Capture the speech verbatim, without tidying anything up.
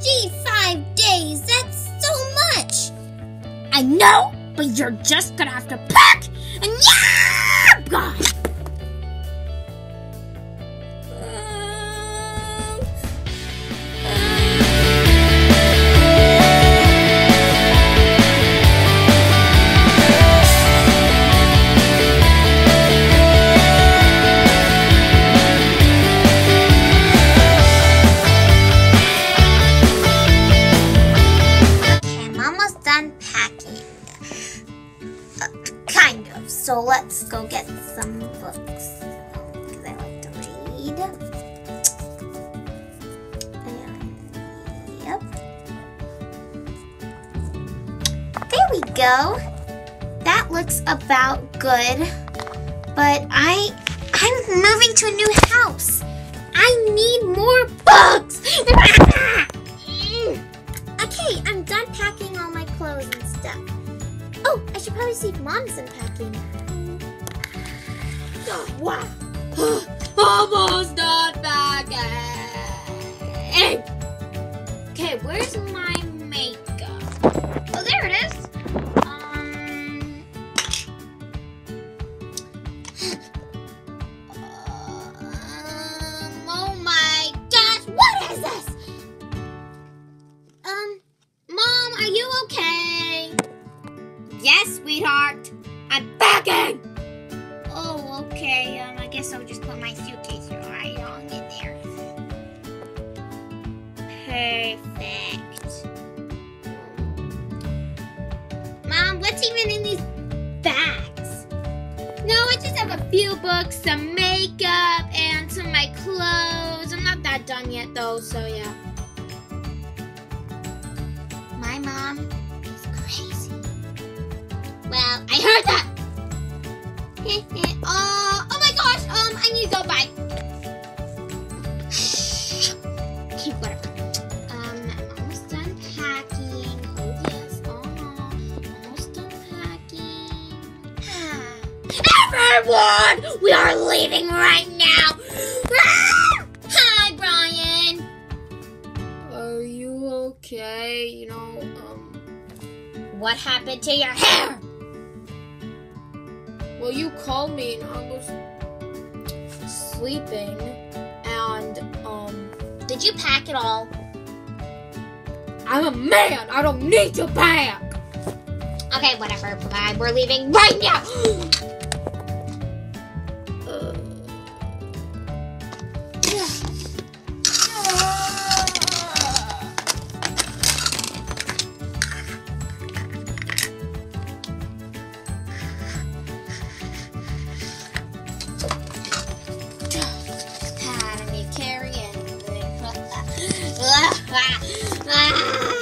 Gee, five days, that's so much. I know, but you're just gonna have to pack and yeah, God. So let's go get some books, because I like to read. And, yep. There we go. That looks about good. But I, I'm moving to a new house. I need more books. Okay, I'm done packing all my clothes and stuff. Oh, I should probably see if Mom's unpacking. Oh, wow. Almost done packing. Okay, where's my makeup? Oh, there it is. Um. um oh my gosh, what is this? Um, Mom, are you okay? Yes, sweetheart. I'm packing. Oh, okay. Um, I guess I'll just put my suitcase right on in there. Perfect. Mom, what's even in these bags? No, I just have a few books, some makeup, and some of my clothes. I'm not that done yet, though, so yeah. My mom is crazy. Well, I heard that. uh, oh my gosh, um, I need to go, bye. Okay, whatever. Um, I'm almost done packing. Oh yes, oh, almost done packing. Everyone, we are leaving right now. Hi, Brian. Are you okay? You know, um, what happened to your hair? Well, you called me and I was sleeping, and, um... Did you pack it all? I'm a man! I don't need to pack! Okay, whatever. Bye. We're leaving right now! uh. Ah!